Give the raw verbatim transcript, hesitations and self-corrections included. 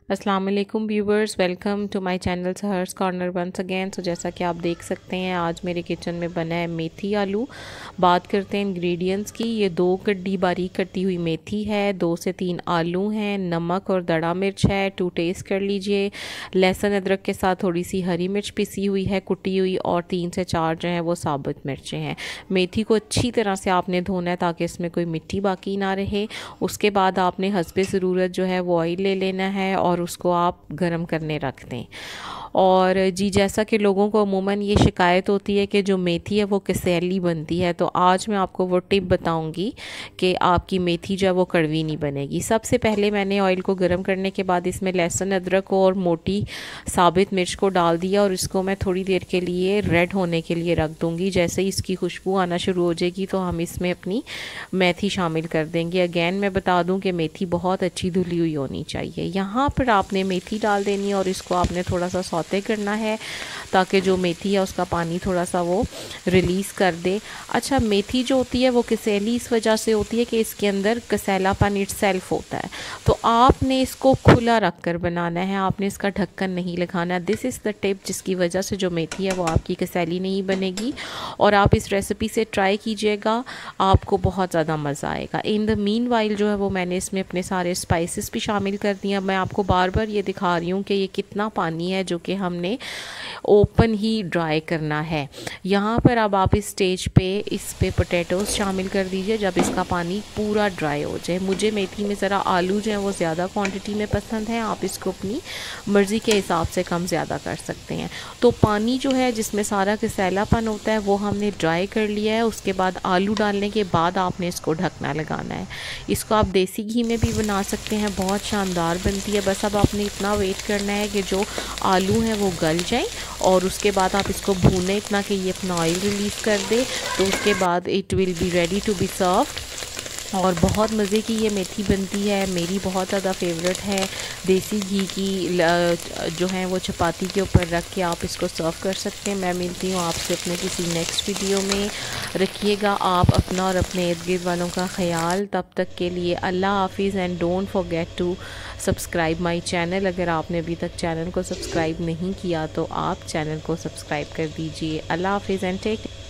अस्सलाम वालेकुम viewers, welcome to my channel Sahar's corner once again. So जैसा कि आप देख सकते हैं आज मेरे किचन में बना है मेथी आलू। बात करते हैं इंग्रेडिएंट्स की। ये दो कड्डी बारीक कटी हुई मेथी है, दो से तीन आलू हैं, नमक और दड़ा मिर्च है, टू टेस्ट कर लीजिए। लहसुन अदरक के साथ थोड़ी सी हरी मिर्च पिसी हुई है कुटी हुई, और तीन से चार जो है वो साबुत मिर्चें हैं। मेथी को अच्छी तरह से आपने धोना है ताकि इसमें कोई मिट्टी बाकी ना रहे। उसके बाद आपने हस्बे ज़रूरत जो है वो ऑयल ले लेना है और उसको आप गरम करने रख दें। और जी जैसा कि लोगों को अमूमन ये शिकायत होती है कि जो मेथी है वो कसैली बनती है, तो आज मैं आपको वो टिप बताऊंगी कि आपकी मेथी जो है वो कड़वी नहीं बनेगी। सबसे पहले मैंने ऑयल को गर्म करने के बाद इसमें लहसुन अदरक और मोटी साबित मिर्च को डाल दिया और इसको मैं थोड़ी देर के लिए रेड होने के लिए रख दूँगी। जैसे ही इसकी खुशबू आना शुरू हो जाएगी तो हम इसमें अपनी मेथी शामिल कर देंगे। अगेन मैं बता दूं कि मेथी बहुत अच्छी धुली हुई होनी चाहिए। यहाँ पर आपने मेथी डाल देनी है और इसको आपने थोड़ा सा सौते करना है ताकि जो मेथी है उसका पानी थोड़ा सा वो रिलीज़ कर दे। अच्छा, मेथी जो होती है वो कसैली इस वजह से होती है कि इसके अंदर कसैलापन इट सेल्फ होता है, तो आपने इसको खुला रख कर बनाना है, आपने इसका ढक्कन नहीं लगाना। दिस इज़ द टिप जिसकी वजह से जो मेथी है वो आपकी कसैली नहीं बनेगी। और आप इस रेसिपी से ट्राई कीजिएगा, आपको बहुत ज़्यादा मज़ा आएगा। इन द मीन वाइल जो है वो मैंने इसमें अपने सारे स्पाइसेस भी शामिल कर दिए। मैं आपको बार बार ये दिखा रही हूँ कि ये कितना पानी है जो कि हमने ओपन ही ड्राई करना है। यहाँ पर अब आप इस स्टेज पे इस पे पोटैटोज़ शामिल कर दीजिए जब इसका पानी पूरा ड्राई हो जाए। मुझे मेथी में ज़रा आलू जो है वो ज़्यादा क्वांटिटी में पसंद है, आप इसको अपनी मर्ज़ी के हिसाब से कम ज़्यादा कर सकते हैं। तो पानी जो है जिसमें सारा कसैलापन होता है वो हमने ड्राई कर लिया है। उसके बाद आलू डालने के बाद आपने इसको ढकना लगाना है। इसको आप देसी घी में भी बना सकते हैं, बहुत शानदार बनती है। बस अब आपने इतना वेट करना है कि जो आलू हैं वो गल जाएं और उसके बाद आप इसको भूनें इतना कि ये अपना ऑयल रिलीज़ कर दे। तो उसके बाद it will be ready to be served. और बहुत मज़े की ये मेथी बनती है, मेरी बहुत ज़्यादा फेवरेट है। देसी घी की जो है वो चपाती के ऊपर रख के आप इसको सर्व कर सकते हैं। मैं मिलती हूँ आपसे अपने किसी नेक्स्ट वीडियो में। रखिएगा आप अपना और अपने इर्द गिर्द वालों का ख्याल। तब तक के लिए अल्लाह हाफिज़ and don't forget to subscribe my channel. अगर आपने अभी तक चैनल को सब्सक्राइब नहीं किया तो आप चैनल को सब्सक्राइब कर दीजिए। अल्लाह हाफिज़ एंड टेक